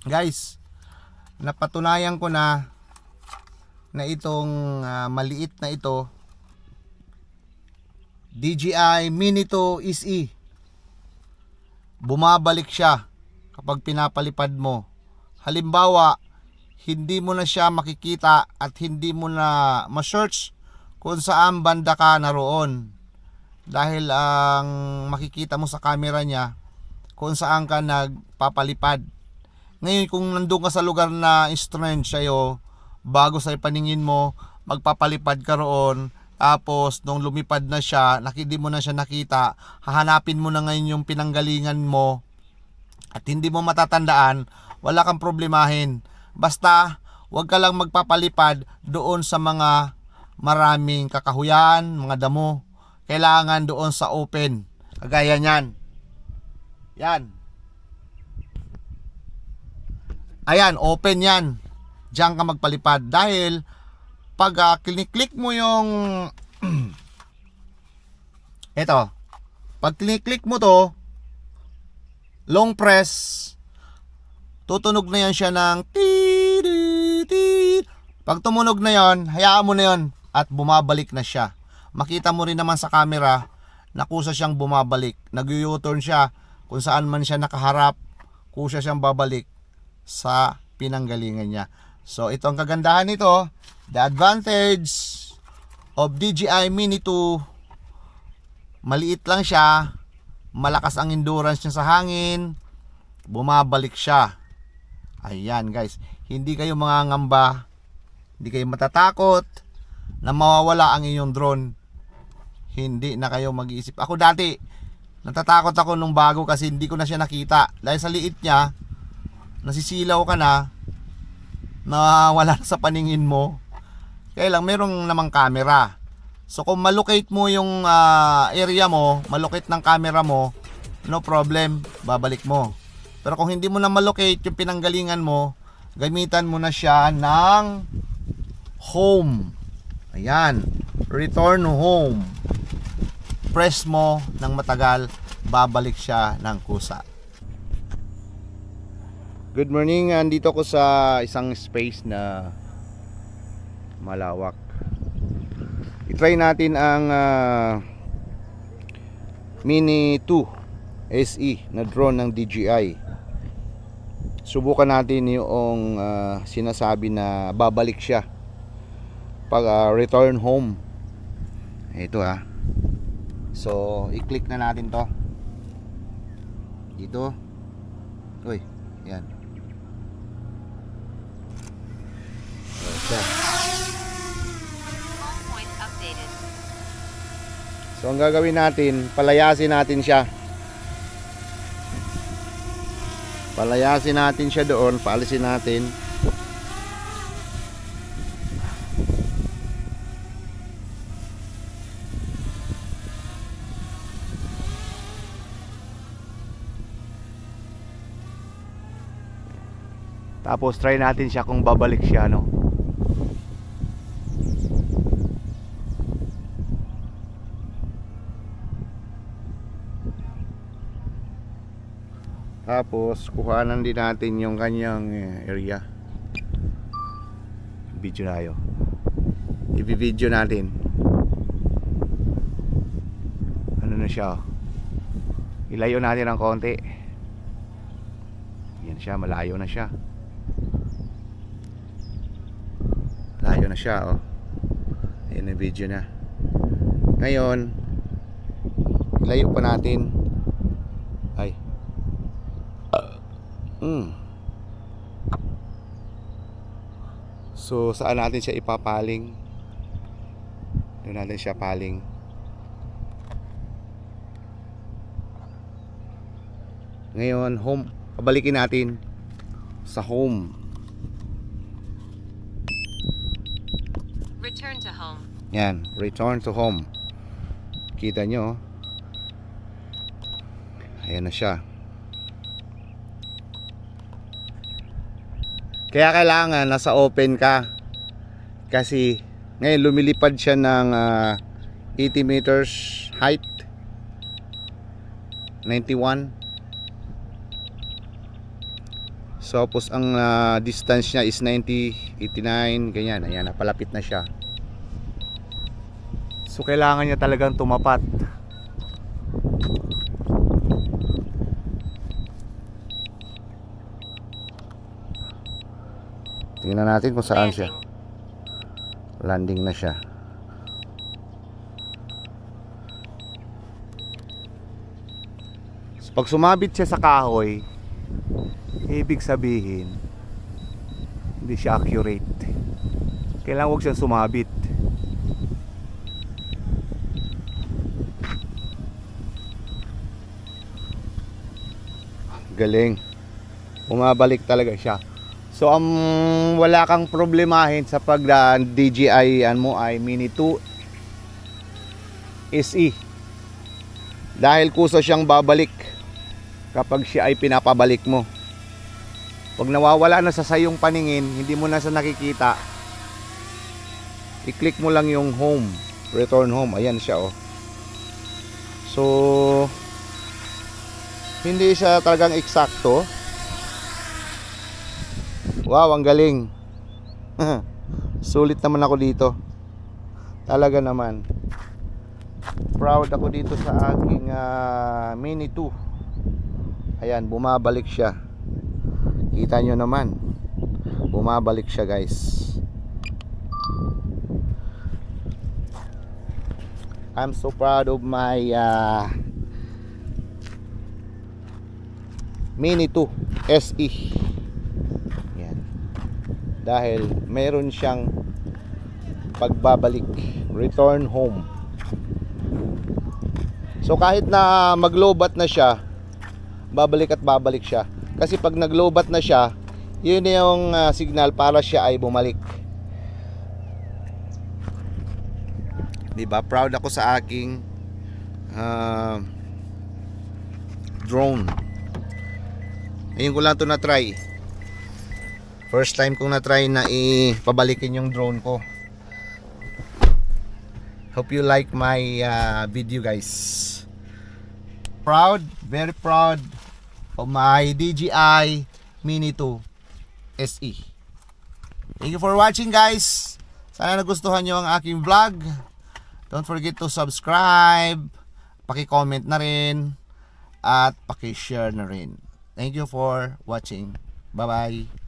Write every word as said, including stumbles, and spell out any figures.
Guys, napatunayan ko na na itong uh, maliit na ito D J I Mini two S E, bumabalik siya kapag pinapalipad mo. Halimbawa, hindi mo na siya makikita at hindi mo na ma-search kung saan banda ka naroon, dahil ang makikita mo sa camera niya kung saan ka nagpapalipad. Ngayon, kung nandun ka sa lugar na strange sa'yo, bago sa paningin mo, magpapalipad ka roon, tapos nung lumipad na siya, hindi mo na siya nakita, hahanapin mo na ngayon yung pinanggalingan mo at hindi mo matatandaan, wala kang problemahin. Basta wag ka lang magpapalipad doon sa mga maraming kakahuyan, mga damo. Kailangan doon sa open, kagaya niyan. Yan. Ayan, open yan. Diyan ka magpalipad. Dahil pag uh, click mo yung ito, pag click mo to, long press, tutunog na yan siya ng tit. Pag tumunog na yon, hayaan mo na yon at bumabalik na siya. Makita mo rin naman sa camera na kusa siyang bumabalik. Nag-u-turn siya kung saan man siya nakaharap, kusa siyang babalik sa pinanggalingan niya. So ito ang kagandahan nito, the advantage of D J I Mini two. Maliit lang siya, malakas ang endurance niya sa hangin, bumabalik siya. Ayan guys, hindi kayo mangangamba, hindi kayo matatakot na mawawala ang inyong drone. Hindi na kayo mag-iisip. Ako dati, natatakot ako nung bago kasi hindi ko na siya nakita. Dahil sa liit niya, nasisilaw ka na, nawawala na sa paningin mo. Kaya lang, merong namang camera. So kung malocate mo yung uh, area mo, malocate ng camera mo, no problem, babalik mo. Pero kung hindi mo na malocate yung pinanggalingan mo, gamitan mo na siya ng home. Ayan, return home. Press mo ng matagal, babalik siya ng kusa. Good morning, andito ko sa isang space na malawak. I-try natin ang uh, Mini two S E na drone ng D J I. Subukan natin yung uh, sinasabi na babalik siya pag uh, return home. Ito ha. So i-click na natin to dito. Uy, yan. So, so ang gagawin natin, palayasin natin siya. Palayasin natin siya doon, paalisin natin. Tapos try natin siya kung babalik siya, no. Tapos kuhanan din natin yung kanyang area. Video na tayo. I-video natin. Ano na siya? Ilayo natin ng konti. Yan siya, malayo na siya. Malayo na siya, oh. Ayan ang video na. Ngayon, ilayo pa natin. Ay. Hmm. So saan natin siya ipapaling? Doon natin siya paling. Ngayon home, pabalikin natin sa home. Return to home. Yan, return to home. Kita nyo, ayan na siya. Kaya kailangan nasa open ka, kasi ngayon lumilipad siya ng uh, eighty meters height, ninety-one. So tapos ang uh, distance niya is ninety, eighty-nine, ganyan. Ayan, napalapit na siya. So kailangan niya talagang tumapat. Tingnan natin kung saan siya. Landing na siya. So, pag sumabit siya sa kahoy, ibig sabihin hindi siya accurate. Kailangan huwag siyang sumabit. Galing. Bumabalik talaga siya. So ang um, wala kang problemahin sa pag uh, D J I an mo ay Mini two S E. Dahil kusa siyang babalik kapag siya ay pinapabalik mo. Pag nawawala na sa sayong paningin, hindi mo na sa nakikita, i-click mo lang yung home, return home. Ayan siya oh. So hindi siya talagang eksakto. Wow, ang galing. Sulit naman ako dito. Talaga naman. Proud ako dito sa aking uh, Mini two. Ayan, bumabalik siya. Kita nyo naman. Bumabalik siya, guys. I'm so proud of my uh, Mini two S E. Dahil meron siyang pagbabalik, return home. So kahit na maglobat na siya, babalik at babalik siya. Kasi pag naglobat na siya, yun yung uh, signal para siya ay bumalik. Diba? Proud ako sa aking uh, drone. Ngayon ko lang ito na-try. First time kong na-try na ipabalikin yung drone ko. Hope you like my uh, video, guys. Proud, very proud of my D J I Mini two S E. Thank you for watching, guys. Sana nagustuhan nyo ang aking vlog. Don't forget to subscribe, paki-comment na rin, at paki-share na rin. Thank you for watching. Bye-bye.